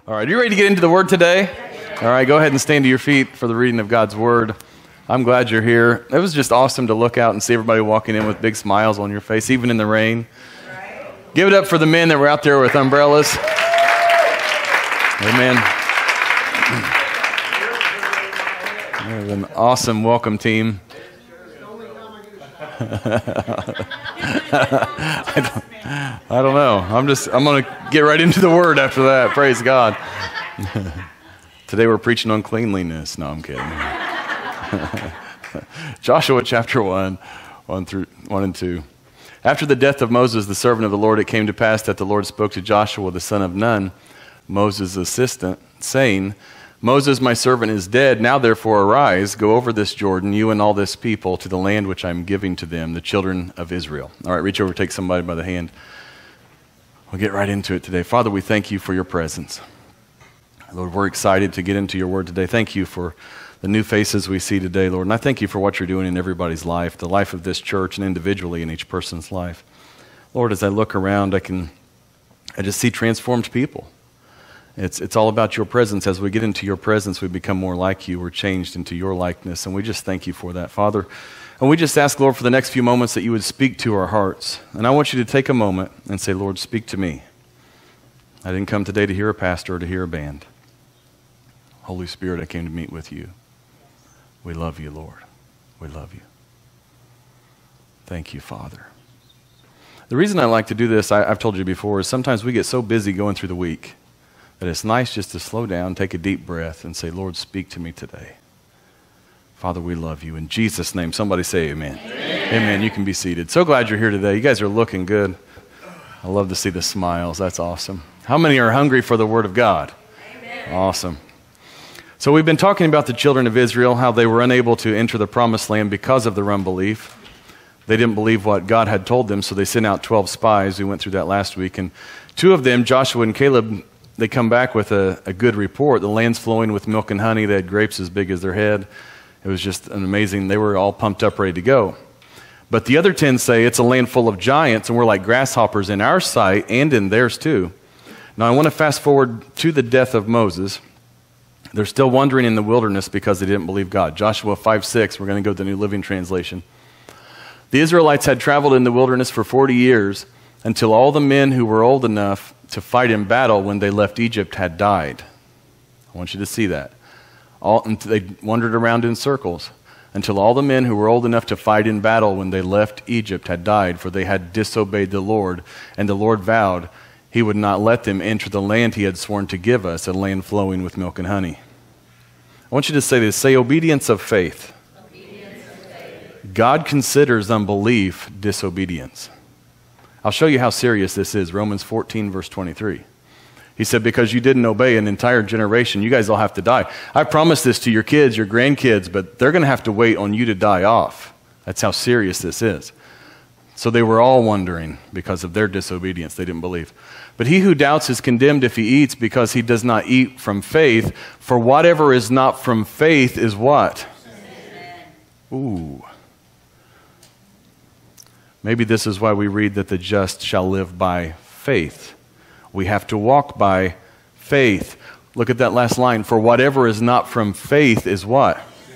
All right, are you ready to get into the Word today? All right, go ahead and stand to your feet for the reading of God's Word. I'm glad you're here. It was just awesome to look out and see everybody walking in with big smiles on your face, even in the rain. Give it up for the men that were out there with umbrellas. Amen. That was an awesome welcome team. I don't know. I'm going to get right into the Word after that. Praise God. Today we're preaching on cleanliness. No, I'm kidding. Joshua chapter 1 and 2. After the death of Moses, the servant of the Lord, it came to pass that the Lord spoke to Joshua, the son of Nun, Moses' assistant, saying, Moses, my servant, is dead. Now therefore arise, go over this Jordan, you and all this people, to the land which I am giving to them, the children of Israel. All right, reach over, take somebody by the hand. We'll get right into it today. Father, we thank you for your presence. Lord, we're excited to get into your word today. Thank you for the new faces we see today, Lord. And I thank you for what you're doing in everybody's life, the life of this church and individually in each person's life. Lord, as I look around, I just see transformed people. It's all about your presence. As we get into your presence, we become more like you. We're changed into your likeness, and we just thank you for that, Father. And we just ask, Lord, for the next few moments that you would speak to our hearts. And I want you to take a moment and say, Lord, speak to me. I didn't come today to hear a pastor or to hear a band. Holy Spirit, I came to meet with you. We love you, Lord. We love you. Thank you, Father. The reason I like to do this, I've told you before, is sometimes we get so busy going through the week that it's nice just to slow down, take a deep breath, and say, Lord, speak to me today. Father, we love you. In Jesus' name, somebody say amen. Amen. Amen. You can be seated. So glad you're here today. You guys are looking good. I love to see the smiles. That's awesome. How many are hungry for the Word of God? Amen. Awesome. So we've been talking about the children of Israel, how they were unable to enter the promised land because of their unbelief. They didn't believe what God had told them, so they sent out 12 spies. We went through that last week. And two of them, Joshua and Caleb, they come back with a good report. The land's flowing with milk and honey. They had grapes as big as their head. It was just an amazing, they were all pumped up, ready to go. But the other 10 say it's a land full of giants, and we're like grasshoppers in our sight and in theirs too. Now I want to fast forward to the death of Moses. They're still wandering in the wilderness because they didn't believe God. Joshua 5:6, we're going to go to the New Living Translation. The Israelites had traveled in the wilderness for 40 years until all the men who were old enough to fight in battle when they left Egypt had died. I want you to see that. They wandered around in circles until all the men who were old enough to fight in battle when they left Egypt had died, for they had disobeyed the Lord, and the Lord vowed he would not let them enter the land he had sworn to give us, a land flowing with milk and honey. I want you to say this. Say obedience of faith. Obedience of faith. God considers unbelief disobedience. I'll show you how serious this is. Romans 14, verse 23. He said, because you didn't obey an entire generation, you guys all have to die. I promised this to your kids, your grandkids, but they're going to have to wait on you to die off. That's how serious this is. So they were all wondering because of their disobedience. They didn't believe. But he who doubts is condemned if he eats, because he does not eat from faith. For whatever is not from faith is what? Ooh. Maybe this is why we read that the just shall live by faith. We have to walk by faith. Look at that last line. For whatever is not from faith is what?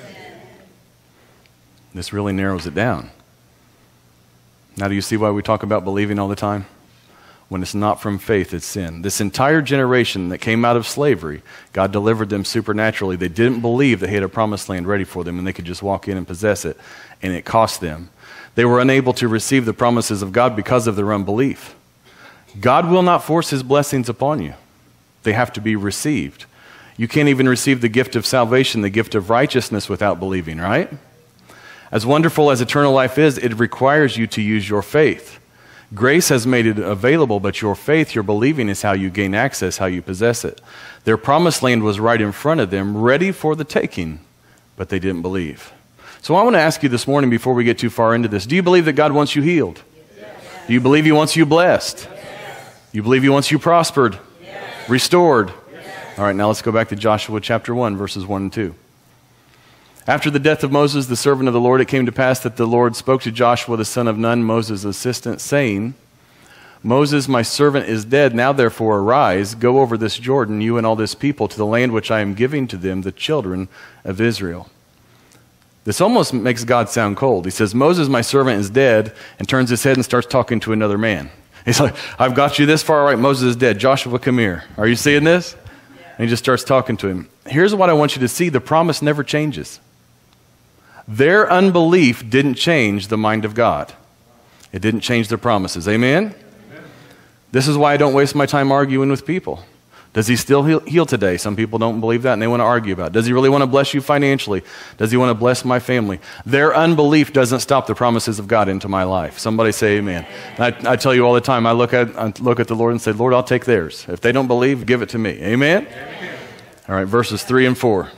This really narrows it down. Now do you see why we talk about believing all the time? When it's not from faith, it's sin. This entire generation that came out of slavery, God delivered them supernaturally. They didn't believe that he had a promised land ready for them and they could just walk in and possess it, and it cost them. They were unable to receive the promises of God because of their unbelief. God will not force his blessings upon you. They have to be received. You can't even receive the gift of salvation, the gift of righteousness, without believing, right? As wonderful as eternal life is, it requires you to use your faith. Grace has made it available, but your faith, your believing, is how you gain access, how you possess it. Their promised land was right in front of them, ready for the taking, but they didn't believe. So I want to ask you this morning, before we get too far into this, do you believe that God wants you healed? Yes. Do you believe he wants you blessed? Yes. You believe he wants you prospered? Yes. Restored? Yes. All right, now let's go back to Joshua chapter 1, verses 1 and 2. After the death of Moses, the servant of the Lord, it came to pass that the Lord spoke to Joshua, the son of Nun, Moses' assistant, saying, Moses, my servant, is dead. Now therefore arise, go over this Jordan, you and all this people, to the land which I am giving to them, the children of Israel. This almost makes God sound cold. He says, Moses, my servant, is dead, and turns his head and starts talking to another man. He's like, I've got you this far, all right, Moses is dead. Joshua, come here. Are you seeing this? And he just starts talking to him. Here's what I want you to see. The promise never changes. Their unbelief didn't change the mind of God. It didn't change their promises. Amen? This is why I don't waste my time arguing with people. Does he still heal today? Some people don't believe that and they want to argue about it. Does he really want to bless you financially? Does he want to bless my family? Their unbelief doesn't stop the promises of God into my life. Somebody say amen. And I tell you all the time, I look at the Lord and say, Lord, I'll take theirs. If they don't believe, give it to me. Amen? All right, verses 3 and 4.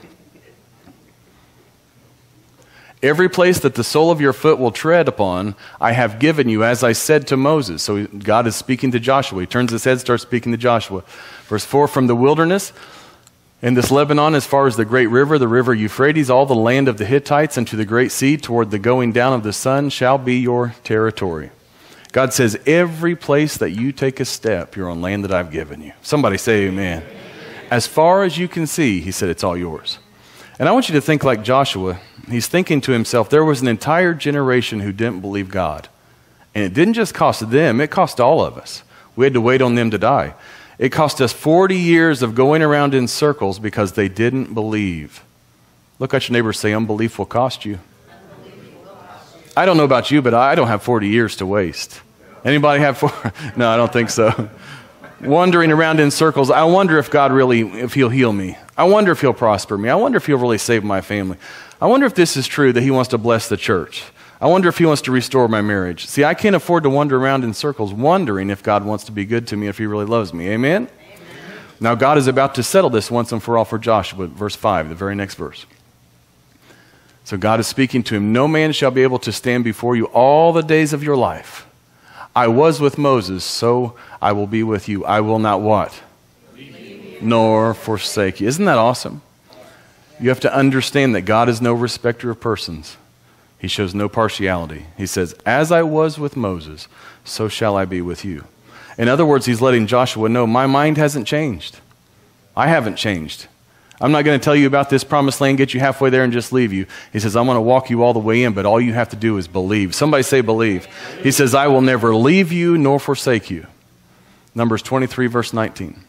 Every place that the sole of your foot will tread upon, I have given you, as I said to Moses. So God is speaking to Joshua. He turns his head, starts speaking to Joshua. Verse 4, from the wilderness in this Lebanon, as far as the great river, the river Euphrates, all the land of the Hittites, and to the great sea, toward the going down of the sun, shall be your territory. God says, every place that you take a step, you're on land that I've given you. Somebody say amen. As far as you can see, he said, it's all yours. And I want you to think like Joshua. He's thinking to himself, there was an entire generation who didn't believe God. And it didn't just cost them, it cost all of us. We had to wait on them to die. It cost us 40 years of going around in circles because they didn't believe. Look at your neighbor, say, unbelief will cost you. I don't know about you, but I don't have 40 years to waste. Anybody have 40? No, I don't think so. Wandering around in circles, I wonder if God really, if he'll heal me. I wonder if he'll prosper me. I wonder if he'll really save my family. I wonder if this is true, that he wants to bless the church. I wonder if he wants to restore my marriage. See, I can't afford to wander around in circles wondering if God wants to be good to me, if he really loves me. Amen? Amen. Now God is about to settle this once and for all for Joshua. Verse 5, the very next verse. So God is speaking to him. No man shall be able to stand before you all the days of your life. I was with Moses, so I will be with you. I will not what? Nor forsake you. Isn't that awesome? You have to understand that God is no respecter of persons. He shows no partiality. He says, as I was with Moses, so shall I be with you. In other words, he's letting Joshua know, my mind hasn't changed. I haven't changed. I'm not going to tell you about this promised land, get you halfway there and just leave you. He says, I'm going to walk you all the way in, but all you have to do is believe. Somebody say believe. He says, I will never leave you nor forsake you. Numbers 23, verse 19.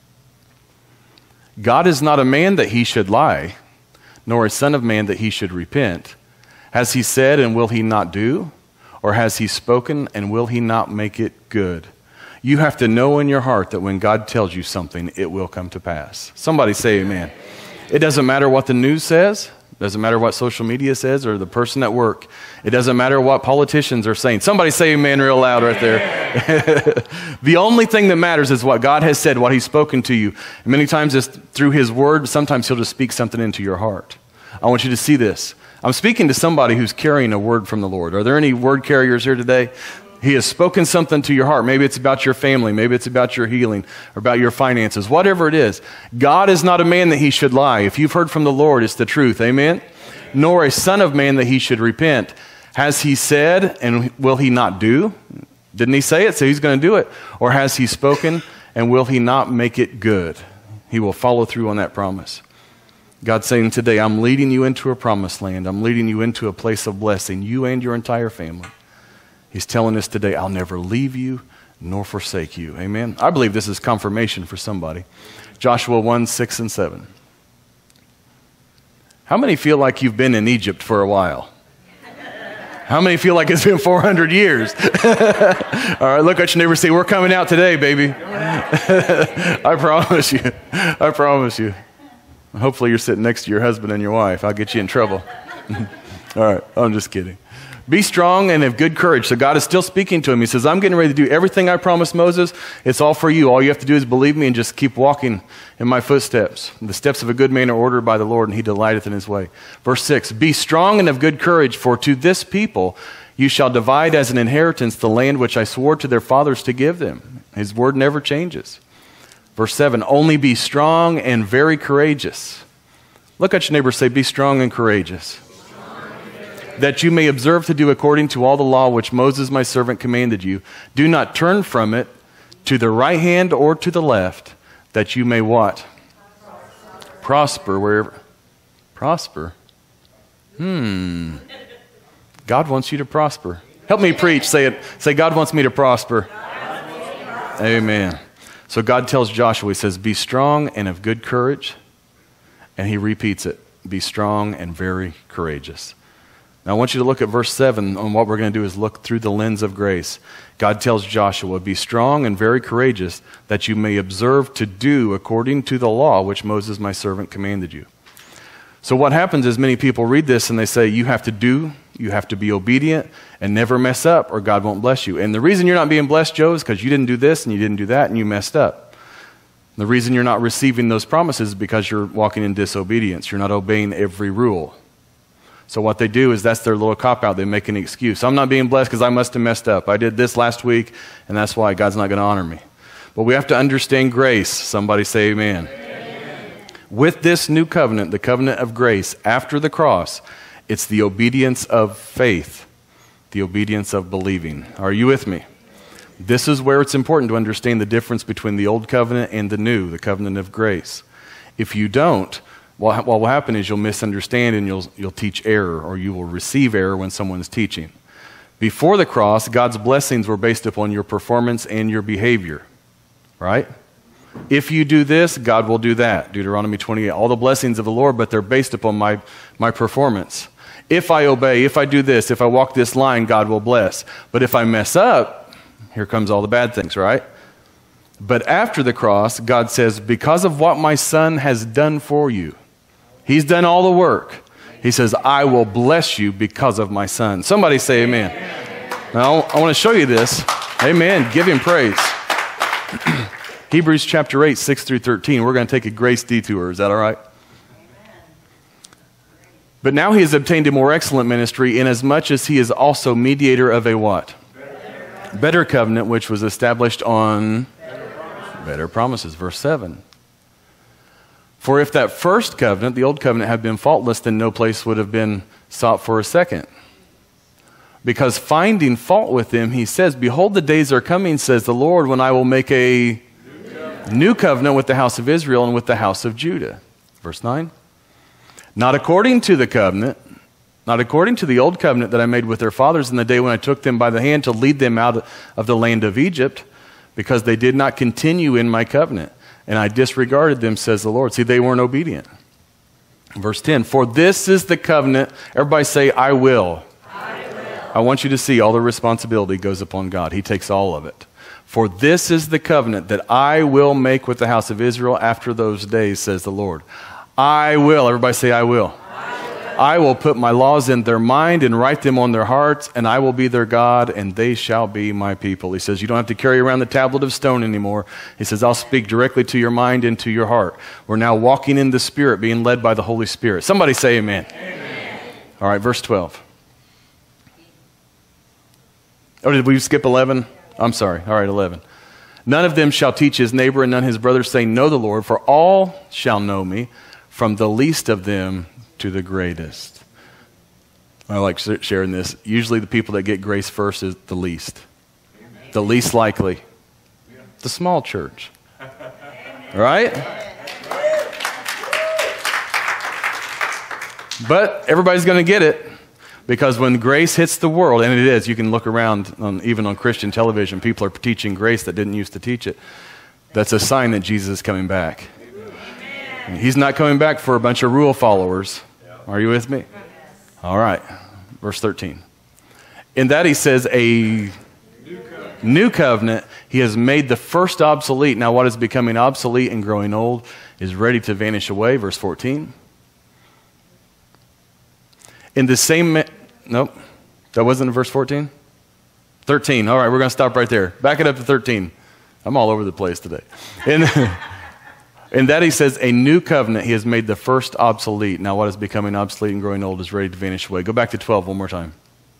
God is not a man that he should lie, nor a son of man that he should repent. Has he said, and will he not do? Or has he spoken, and will he not make it good? You have to know in your heart that when God tells you something, it will come to pass. Somebody say amen. It doesn't matter what the news says. It doesn't matter what social media says or the person at work. It doesn't matter what politicians are saying. Somebody say amen real loud right there. The only thing that matters is what God has said, what he's spoken to you. And many times it's through his word. Sometimes he'll just speak something into your heart. I want you to see this. I'm speaking to somebody who's carrying a word from the Lord. Are there any word carriers here today? He has spoken something to your heart. Maybe it's about your family. Maybe it's about your healing or about your finances. Whatever it is. God is not a man that he should lie. If you've heard from the Lord, it's the truth. Amen? Nor a son of man that he should repent. Has he said, and will he not do? Didn't he say it? So he's going to do it. Or has he spoken, and will he not make it good? He will follow through on that promise. God's saying today, I'm leading you into a promised land. I'm leading you into a place of blessing, you and your entire family. He's telling us today, I'll never leave you nor forsake you. Amen? I believe this is confirmation for somebody. Joshua 1, 6 and 7. How many feel like you've been in Egypt for a while? How many feel like it's been 400 years? All right, look at your neighbor and say, we're coming out today, baby. I promise you. I promise you. Hopefully you're sitting next to your husband and your wife. I'll get you in trouble. All right, I'm just kidding. Be strong and have good courage. So God is still speaking to him. He says, I'm getting ready to do everything I promised Moses. It's all for you. All you have to do is believe me and just keep walking in my footsteps. The steps of a good man are ordered by the Lord, and he delighteth in his way. Verse 6, be strong and of good courage, for to this people you shall divide as an inheritance the land which I swore to their fathers to give them. His word never changes. Verse 7, only be strong and very courageous. Look at your neighbor and say, be strong and courageous. that you may observe to do according to all the law which Moses my servant commanded you. Do not turn from it to the right hand or to the left, that you may what? Prosper wherever. Prosper? God wants you to prosper. Help me preach. Say it. Say, God wants me to prosper. Amen. So God tells Joshua, he says, be strong and of good courage. And he repeats it. Be strong and very courageous. Now I want you to look at verse 7. And what we're going to do is look through the lens of grace. God tells Joshua, be strong and very courageous, that you may observe to do according to the law which Moses my servant commanded you. So what happens is many people read this and they say, you have to do, you have to be obedient and never mess up or God won't bless you. And the reason you're not being blessed, Joe, is because you didn't do this and you didn't do that and you messed up. The reason you're not receiving those promises is because you're walking in disobedience. You're not obeying every rule. So what they do is that's their little cop-out. They make an excuse. I'm not being blessed because I must have messed up. I did this last week and that's why God's not going to honor me. But we have to understand grace. Somebody say amen. With this new covenant, the covenant of grace, after the cross, it's the obedience of faith, the obedience of believing. Are you with me? This is where it's important to understand the difference between the old covenant and the new, the covenant of grace. If you don't, what will happen is you'll misunderstand and you'll teach error, or you will receive error when someone's teaching. Before the cross, God's blessings were based upon your performance and your behavior, right? If you do this, God will do that. Deuteronomy 28, all the blessings of the Lord, but they're based upon my performance. If I obey, if I do this, if I walk this line, God will bless. But if I mess up, here comes all the bad things, right? But after the cross, God says, because of what my son has done for you, he's done all the work. He says, I will bless you because of my son. Somebody say amen. Now, I want to show you this. Amen. Give him praise. Hebrews chapter 8, 6 through 13. We're going to take a grace detour. Is that all right? But now he has obtained a more excellent ministry, inasmuch as he is also mediator of a what? Better covenant, which was established on better promises. Verse 7. For if that first covenant, the old covenant, had been faultless, then no place would have been sought for a second. Because finding fault with them, he says, behold, the days are coming, says the Lord, when I will make a new covenant with the house of Israel and with the house of Judah. Verse 9. Not according to the covenant, not according to the old covenant that I made with their fathers in the day when I took them by the hand to lead them out of the land of Egypt, because they did not continue in my covenant, and I disregarded them, says the Lord. See, they weren't obedient. Verse 10, for this is the covenant. Everybody say, I will. I will. I want you to see all the responsibility goes upon God. He takes all of it. For this is the covenant that I will make with the house of Israel after those days, says the Lord. I will. Everybody say, I will. I will put my laws in their mind and write them on their hearts, and I will be their God, and they shall be my people. He says, you don't have to carry around the tablet of stone anymore. He says, I'll speak directly to your mind and to your heart. We're now walking in the Spirit, being led by the Holy Spirit. Somebody say amen. Amen. All right, verse 12. Oh, did we skip 11? I'm sorry. All right, 11. None of them shall teach his neighbor and none his brother, saying, know the Lord, for all shall know me, from the least of them to the greatest. I like sharing this. Usually the people that get grace first is the least. Amen. The least likely. Yeah. The small church. Right? But everybody's going to get it. Because when grace hits the world, and it is, you can look around, even on Christian television, people are teaching grace that didn't used to teach it. That's a sign that Jesus is coming back. Amen. He's not coming back for a bunch of rule followers. Are you with me? All right. Verse 13. In that he says, a new covenant, he has made the first obsolete. Now what is becoming obsolete and growing old is ready to vanish away. Verse 14. In the same... Nope. That wasn't in verse 14? 13. All right, we're going to stop right there. Back it up to 13. I'm all over the place today. In that he says, a new covenant, he has made the first obsolete. Now what is becoming obsolete and growing old is ready to vanish away. Go back to 12 one more time.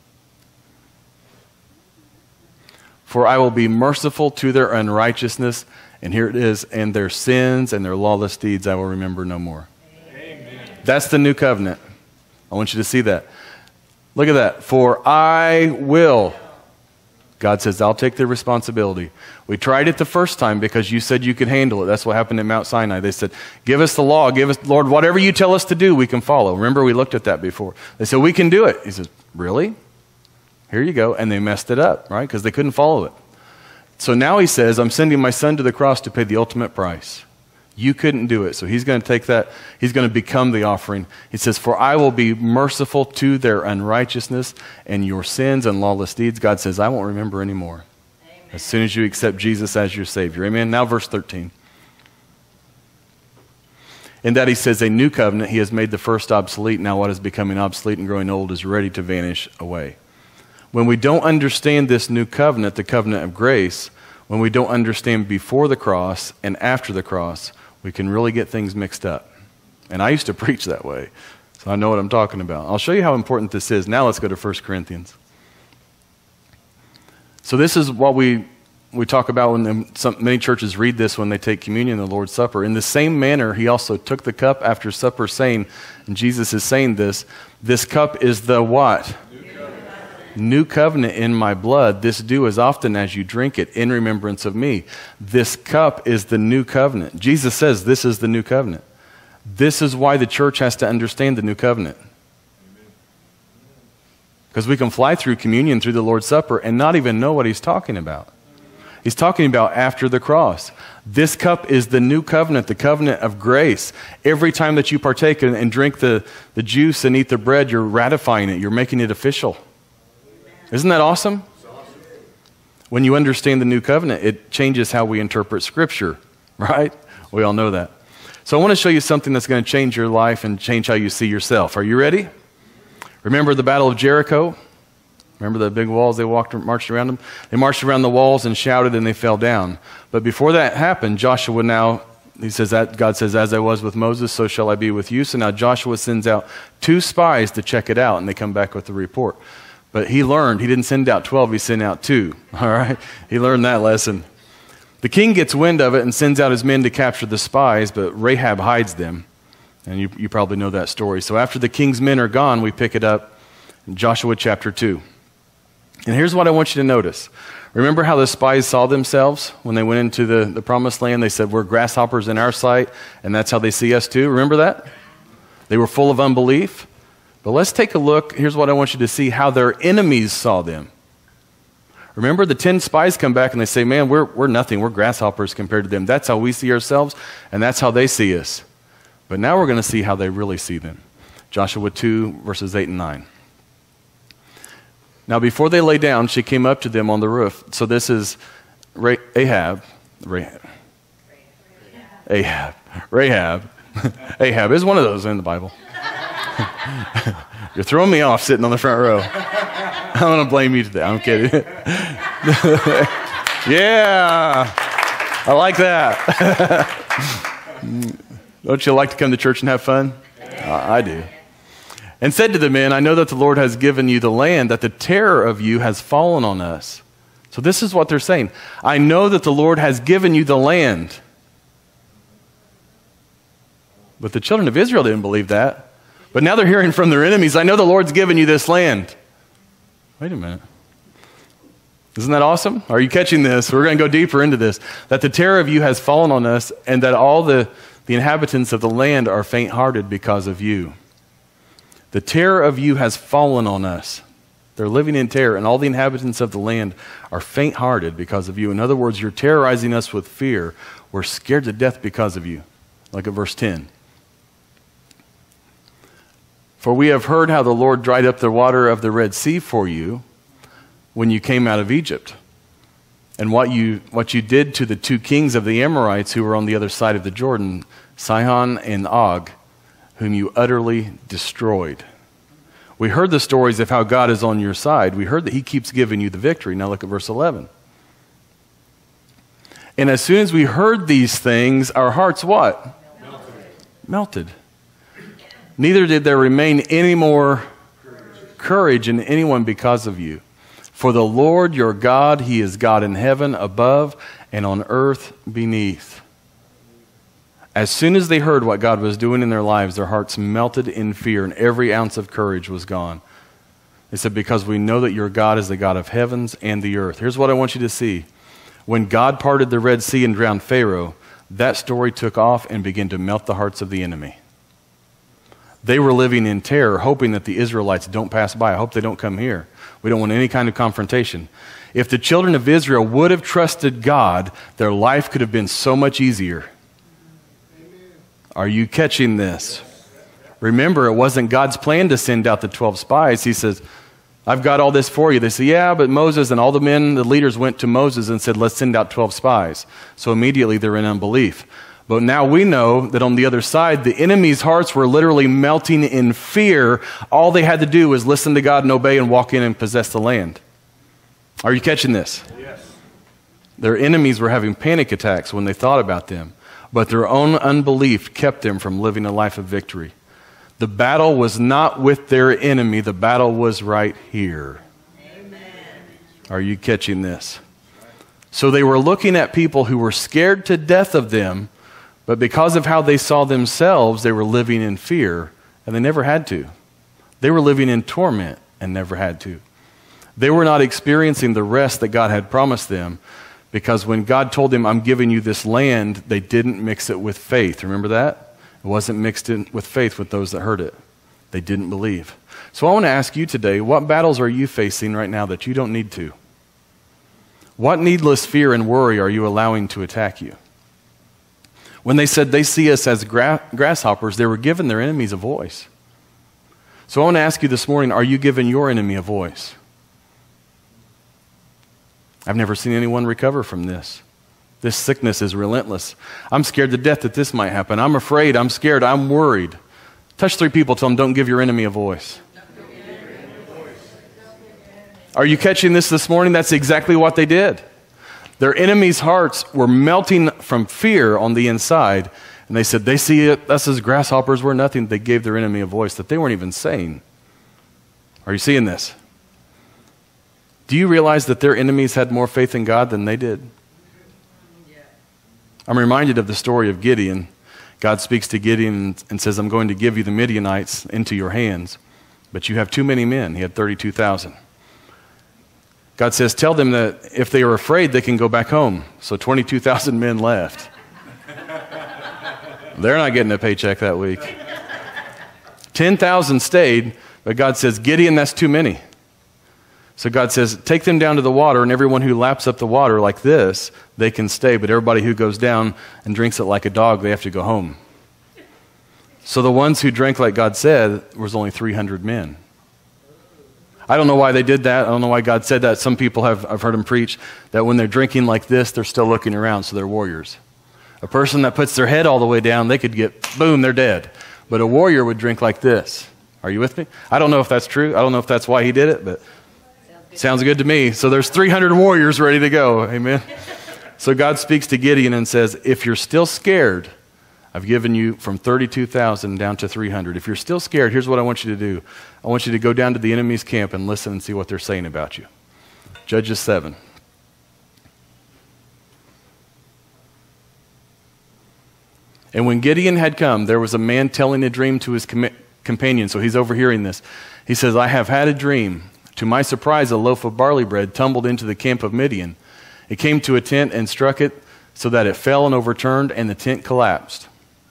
For I will be merciful to their unrighteousness, and here it is, and their sins and their lawless deeds I will remember no more. Amen. That's the new covenant. I want you to see that. Look at that. For I will. God says, I'll take the responsibility. We tried it the first time because you said you could handle it. That's what happened at Mount Sinai. They said, give us the law. Give us, Lord, whatever you tell us to do, we can follow. Remember, we looked at that before. They said, we can do it. He says, really? Here you go. And they messed it up, right? Because they couldn't follow it. So now he says, I'm sending my son to the cross to pay the ultimate price. You couldn't do it. So he's going to take that. He's going to become the offering. He says, for I will be merciful to their unrighteousness and your sins and lawless deeds. God says, I won't remember anymore. Amen. As soon as you accept Jesus as your Savior. Amen. Now verse 13. In that he says, a new covenant, he has made the first obsolete. Now what is becoming obsolete and growing old is ready to vanish away. When we don't understand this new covenant, the covenant of grace, when we don't understand before the cross and after the cross, we can really get things mixed up. And I used to preach that way, so I know what I'm talking about. I'll show you how important this is. Now let's go to 1 Corinthians. So this is what we talk about when many churches read this when they take communion, the Lord's Supper. In the same manner, he also took the cup after supper, saying, and Jesus is saying this cup is the what? New covenant in my blood. This do as often as you drink it in remembrance of me. This cup is the new covenant. Jesus says this is the new covenant. This is why the church has to understand the new covenant. Because we can fly through communion, through the Lord's Supper, and not even know what he's talking about. He's talking about after the cross. This cup is the new covenant, the covenant of grace. Every time that you partake and drink the juice and eat the bread, you're ratifying it. You're making it official. Isn't that awesome? When you understand the new covenant, it changes how we interpret Scripture, right? We all know that. So I want to show you something that's going to change your life and change how you see yourself. Are you ready? Remember the Battle of Jericho? Remember the big walls they marched around them? They marched around the walls and shouted and they fell down. But before that happened, Joshua now, he says that God says, as I was with Moses, so shall I be with you. So now Joshua sends out 2 spies to check it out, and they come back with the report. But he learned, he didn't send out 12, he sent out 2, all right? He learned that lesson. The king gets wind of it and sends out his men to capture the spies, but Rahab hides them. And you probably know that story. So after the king's men are gone, we pick it up in Joshua chapter 2. And here's what I want you to notice. Remember how the spies saw themselves when they went into the promised land? They said, we're grasshoppers in our sight, and that's how they see us too. Remember that? They were full of unbelief. But let's take a look. Here's what I want you to see, how their enemies saw them. Remember, the 10 spies come back and they say, man, we're nothing. We're grasshoppers compared to them. That's how we see ourselves, and that's how they see us. But now we're going to see how they really see them. Joshua 2, verses 8 and 9. Now, before they lay down, she came up to them on the roof. So this is Ahab. Ahab is one of those in the Bible. You're throwing me off sitting on the front row. I'm going to blame you today. I'm kidding. Yeah. I like that. Don't you like to come to church and have fun? I do. And said to the men, I know that the Lord has given you the land, that the terror of you has fallen on us. So this is what they're saying. I know that the Lord has given you the land. But the children of Israel didn't believe that. But now they're hearing from their enemies, I know the Lord's given you this land. Wait a minute. Isn't that awesome? Are you catching this? We're going to go deeper into this. That the terror of you has fallen on us, and that all the inhabitants of the land are faint-hearted because of you. The terror of you has fallen on us. They're living in terror, and all the inhabitants of the land are faint-hearted because of you. In other words, you're terrorizing us with fear. We're scared to death because of you. Look at verse 10. For we have heard how the Lord dried up the water of the Red Sea for you when you came out of Egypt, and what you did to the 2 kings of the Amorites who were on the other side of the Jordan, Sihon and Og, whom you utterly destroyed. We heard the stories of how God is on your side. We heard that he keeps giving you the victory. Now look at verse 11. And as soon as we heard these things, our hearts what? Melted. Neither did there remain any more courage in anyone because of you. For the Lord your God, he is God in heaven above and on earth beneath. As soon as they heard what God was doing in their lives, their hearts melted in fear, and every ounce of courage was gone. He said, because we know that your God is the God of heavens and the earth. Here's what I want you to see. When God parted the Red Sea and drowned Pharaoh, that story took off and began to melt the hearts of the enemy. They were living in terror, hoping that the Israelites don't pass by. I hope they don't come here. We don't want any kind of confrontation. If the children of Israel would have trusted God, their life could have been so much easier. Are you catching this? Remember, it wasn't God's plan to send out the 12 spies. He says, I've got all this for you. They say, yeah, but Moses and all the men, the leaders went to Moses and said, let's send out 12 spies. So immediately they're in unbelief. But now we know that on the other side, the enemy's hearts were literally melting in fear. All they had to do was listen to God and obey and walk in and possess the land. Are you catching this? Yes. Their enemies were having panic attacks when they thought about them, but their own unbelief kept them from living a life of victory. The battle was not with their enemy. The battle was right here. Amen. Are you catching this? So they were looking at people who were scared to death of them, but because of how they saw themselves, they were living in fear, and they never had to. They were living in torment and never had to. They were not experiencing the rest that God had promised them, because when God told them, I'm giving you this land, they didn't mix it with faith. Remember that? It wasn't mixed in with faith with those that heard it. They didn't believe. So I want to ask you today, what battles are you facing right now that you don't need to? What needless fear and worry are you allowing to attack you? When they said they see us as grasshoppers, they were giving their enemies a voice. So I want to ask you this morning, are you giving your enemy a voice? I've never seen anyone recover from this. This sickness is relentless. I'm scared to death that this might happen. I'm afraid. I'm scared. I'm worried. Touch 3 people. Tell them, don't give your enemy a voice. Are you catching this morning? That's exactly what they did. Their enemies' hearts were melting from fear on the inside. And they said, they see us as grasshoppers. We're nothing. They gave their enemy a voice that they weren't even saying. Are you seeing this? Do you realize that their enemies had more faith in God than they did? I'm reminded of the story of Gideon. God speaks to Gideon and says, I'm going to give you the Midianites into your hands, but you have too many men. He had 32,000. God says, tell them that if they are afraid, they can go back home. So 22,000 men left. They're not getting a paycheck that week. 10,000 stayed, but God says, Gideon, that's too many. So God says, take them down to the water, and everyone who laps up the water like this, they can stay. But everybody who goes down and drinks it like a dog, they have to go home. So the ones who drank like God said was only 300 men. I don't know why they did that. I don't know why God said that. Some people I've heard him preach that when they're drinking like this, they're still looking around, so they're warriors. A person that puts their head all the way down, they could get, boom, they're dead. But a warrior would drink like this. Are you with me? I don't know if that's true. I don't know if that's why he did it, but sounds good to me. So there's 300 warriors ready to go. Amen. So God speaks to Gideon and says, if you're still scared, I've given you from 32,000 down to 300. If you're still scared, here's what I want you to do. I want you to go down to the enemy's camp and listen and see what they're saying about you. Judges 7. And when Gideon had come, there was a man telling a dream to his companion. So he's overhearing this. He says, I have had a dream. To my surprise, a loaf of barley bread tumbled into the camp of Midian. It came to a tent and struck it so that it fell and overturned, and the tent collapsed.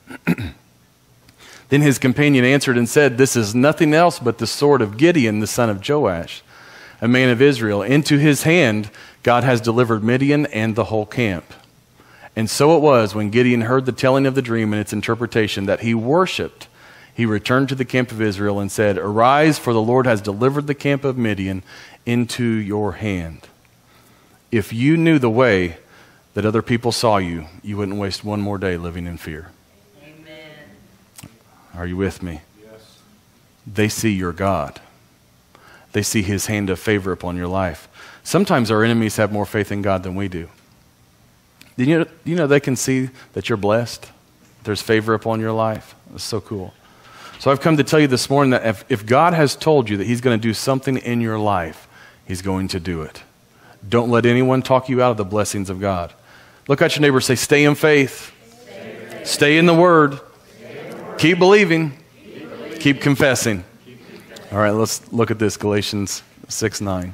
Then his companion answered and said, this is nothing else but the sword of Gideon, the son of Joash, a man of Israel. Into his hand God has delivered Midian and the whole camp. And so it was, when Gideon heard the telling of the dream and its interpretation, that he worshipped. He returned to the camp of Israel and said, arise, for the Lord has delivered the camp of Midian into your hand. If you knew the way that other people saw you, you wouldn't waste one more day living in fear. Amen. Are you with me? Yes. They see your God. They see his hand of favor upon your life. Sometimes our enemies have more faith in God than we do. You know they can see that you're blessed? There's favor upon your life. It's so cool. So I've come to tell you this morning that if God has told you that he's going to do something in your life, he's going to do it. Don't let anyone talk you out of the blessings of God. Look at your neighbor and say, stay in faith. Stay in the Word. Keep believing. Keep confessing. All right, let's look at this, Galatians 6:9.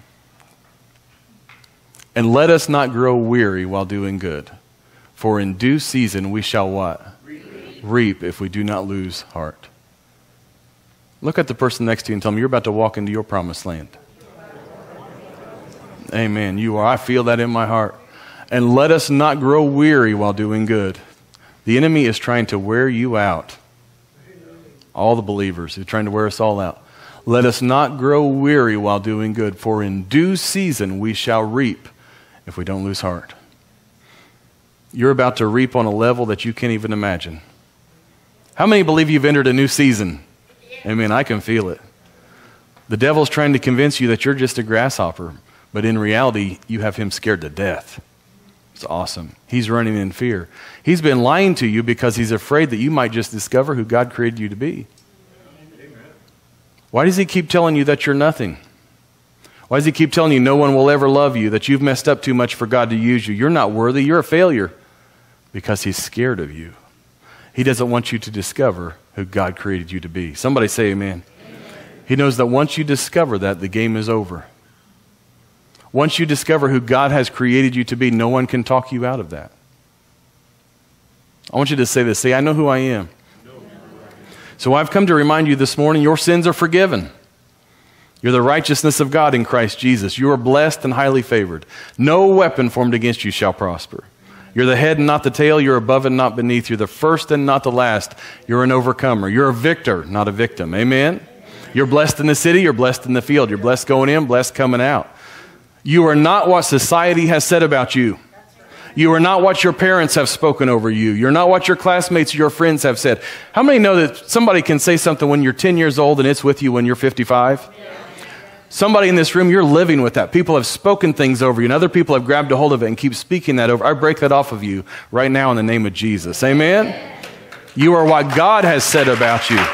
And let us not grow weary while doing good, for in due season we shall what? Reap if we do not lose heart. Look at the person next to you and tell them you're about to walk into your promised land. Amen. You are. I feel that in my heart. And let us not grow weary while doing good. The enemy is trying to wear you out. All the believers, he's trying to wear us all out. Let us not grow weary while doing good, for in due season we shall reap if we don't lose heart. You're about to reap on a level that you can't even imagine. How many believe you've entered a new season? Amen. I can feel it. The devil's trying to convince you that you're just a grasshopper, but in reality, you have him scared to death. It's awesome. He's running in fear. He's been lying to you because he's afraid that you might just discover who God created you to be. Why does he keep telling you that you're nothing? Why does he keep telling you no one will ever love you, that you've messed up too much for God to use you? You're not worthy. You're a failure. Because he's scared of you. He doesn't want you to discover who God created you to be. Somebody say amen. He knows that once you discover that, the game is over. Once you discover who God has created you to be, no one can talk you out of that. I want you to say this. Say, I know who I am. So I've come to remind you this morning, your sins are forgiven. You're the righteousness of God in Christ Jesus. You are blessed and highly favored. No weapon formed against you shall prosper. You're the head and not the tail. You're above and not beneath. You're the first and not the last. You're an overcomer. You're a victor, not a victim. Amen? You're blessed in the city. You're blessed in the field. You're blessed going in, blessed coming out. You are not what society has said about you. You are not what your parents have spoken over you. You're not what your classmates or your friends have said. How many know that somebody can say something when you're 10 years old and it's with you when you're 55? Somebody in this room, you're living with that. People have spoken things over you, and other people have grabbed a hold of it and keep speaking that over. I break that off of you right now in the name of Jesus. Amen? You are what God has said about you.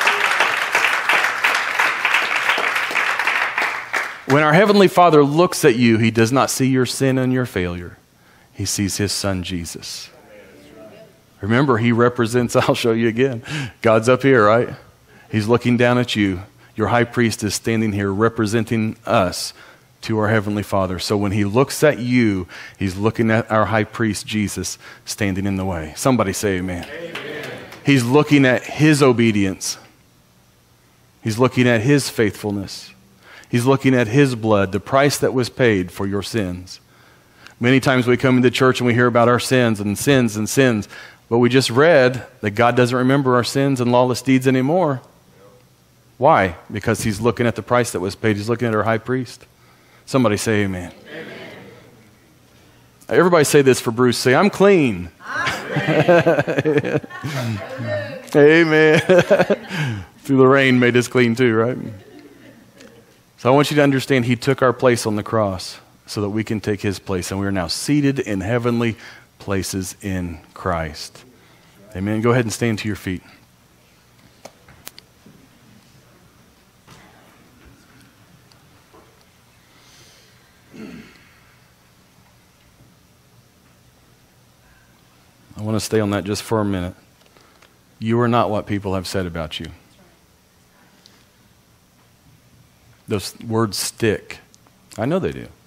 When our Heavenly Father looks at you, He does not see your sin and your failure. He sees His Son, Jesus. Remember, He represents, I'll show you again. God's up here, right? He's looking down at you. Your high priest is standing here representing us to our Heavenly Father. So when He looks at you, He's looking at our high priest, Jesus, standing in the way. Somebody say amen. Amen. He's looking at His obedience. He's looking at His faithfulness. He's looking at His blood, the price that was paid for your sins. Many times we come into church and we hear about our sins and sins and sins, but we just read that God doesn't remember our sins and lawless deeds anymore. Why? Because He's looking at the price that was paid. He's looking at our high priest. Somebody say amen. Amen. Everybody say this for Bruce. Say, I'm clean. Amen. Through the rain made us clean too, right? So I want you to understand He took our place on the cross so that we can take His place. And we are now seated in heavenly places in Christ. Amen. Go ahead and stand to your feet. I want to stay on that just for a minute. You are not what people have said about you. Those words stick. I know they do.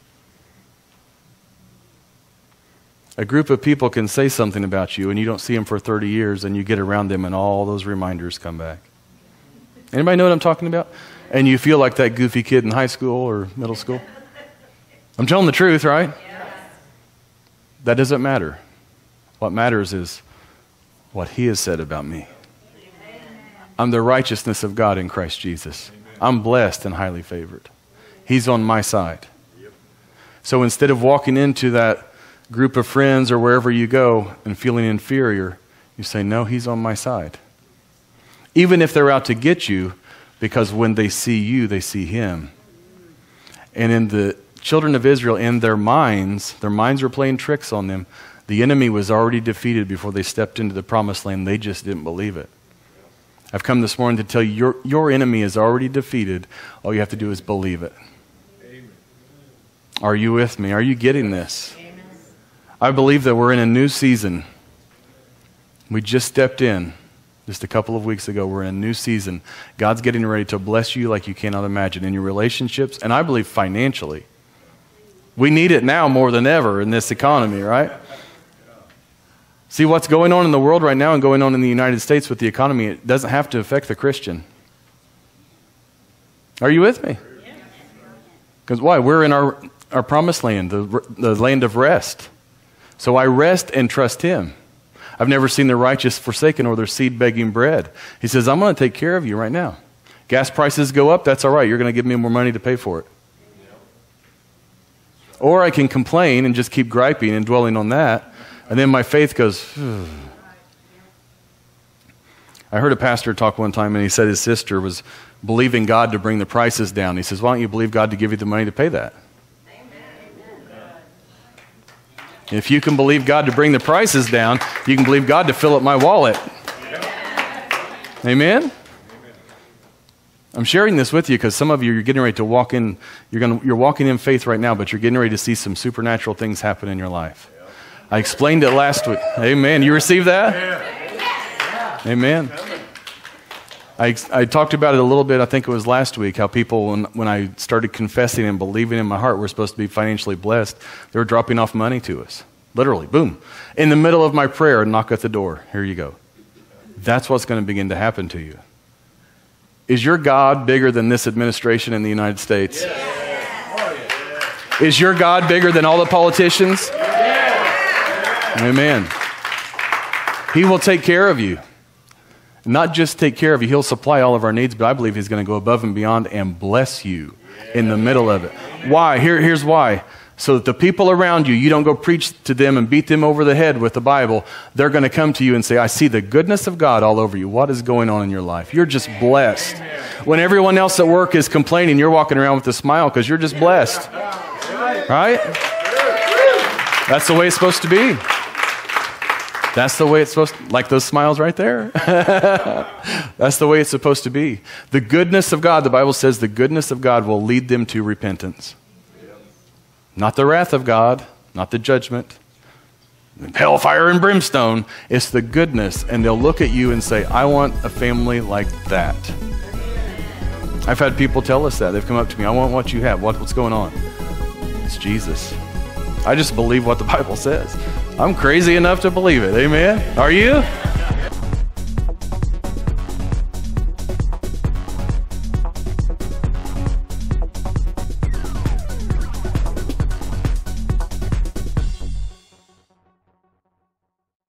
A group of people can say something about you and you don't see them for 30 years and you get around them and all those reminders come back. Anybody know what I'm talking about? And you feel like that goofy kid in high school or middle school. I'm telling the truth, right? That doesn't matter. What matters is what He has said about me. I'm the righteousness of God in Christ Jesus. I'm blessed and highly favored. He's on my side. So instead of walking into that group of friends or wherever you go and feeling inferior, you say, no, He's on my side. Even if they're out to get you, because when they see you, they see Him. And in the children of Israel, in their minds were playing tricks on them. The enemy was already defeated before they stepped into the promised land. They just didn't believe it. I've come this morning to tell you, your enemy is already defeated. All you have to do is believe it. Amen. Are you with me? Are you getting this? Amen. I believe that we're in a new season. We just stepped in. just a couple of weeks ago. We're in a new season. God's getting ready to bless you like you cannot imagine in your relationships, and I believe financially. We need it now more than ever in this economy, right? See, what's going on in the world right now and going on in the United States with the economy, it doesn't have to affect the Christian. Are you with me? Because why? We're in our promised land, the land of rest. So I rest and trust him. I've never seen the righteous forsaken or their seed begging bread. He says, I'm going to take care of you right now. Gas prices go up, that's all right. You're going to give me more money to pay for it. Or I can complain and just keep griping and dwelling on that. And then my faith goes, phew. I heard a pastor talk one time, and he said his sister was believing God to bring the prices down. He says, why don't you believe God to give you the money to pay that? Amen. If you can believe God to bring the prices down, you can believe God to fill up my wallet. Amen? I'm sharing this with you because some of you, you're getting ready to walk in, you're walking in faith right now, but you're getting ready to see some supernatural things happen in your life. I explained it last week. Amen. You receive that? Amen. I talked about it a little bit, I think it was last week, how people, when I started confessing and believing in my heart we're supposed to be financially blessed, they were dropping off money to us. Literally, boom. In the middle of my prayer, knock at the door. Here you go. That's what's going to begin to happen to you. Is your God bigger than this administration in the United States? Is your God bigger than all the politicians? Amen. He will take care of you. Not just take care of you, he'll supply all of our needs, but I believe he's going to go above and beyond and bless you in the middle of it. Why? Here's why. So that the people around you, you don't go preach to them and beat them over the head with the Bible. They're going to come to you and say, I see the goodness of God all over you. What is going on in your life? You're just blessed. When everyone else at work is complaining, you're walking around with a smile because you're just blessed. Right? That's the way it's supposed to be. That's the way it's supposed to, like those smiles right there. That's the way it's supposed to be. The goodness of God, the Bible says the goodness of God will lead them to repentance. Not the wrath of God, not the judgment, hellfire and brimstone. It's the goodness, and they'll look at you and say, I want a family like that. I've had people tell us that. They've come up to me, I want what you have. What's going on? It's Jesus. I just believe what the Bible says. I'm crazy enough to believe it. Amen? Are you?